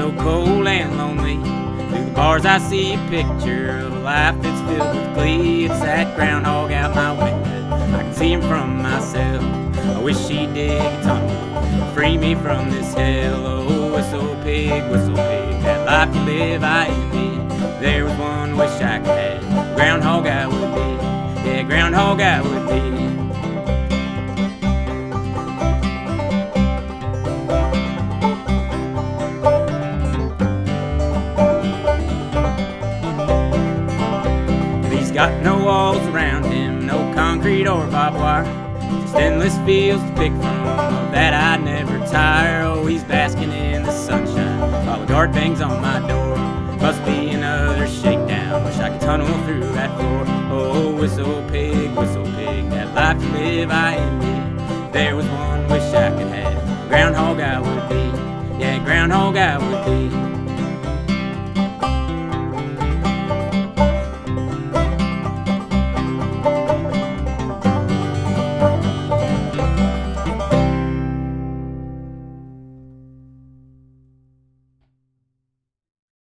so cold and lonely. Through the bars I see a picture of a life that's filled with glee. It's that groundhog out my window, I can see him from myself. I wish he'd dig a tunnel, free me from this hell. Oh, whistle pig, that life you live I envy. There was one wish I could have, groundhog I would be. Yeah, groundhog I would be. Got no walls around him, no concrete or barbed wire, just endless fields to pick from, of that I never tire. Oh, he's basking in the sunshine while the guard bangs on my door. Must be another shakedown, wish I could tunnel through that floor. Oh, whistle pig, that life you live I envy. There was one wish I could have, groundhog I would be. Yeah, groundhog I would be.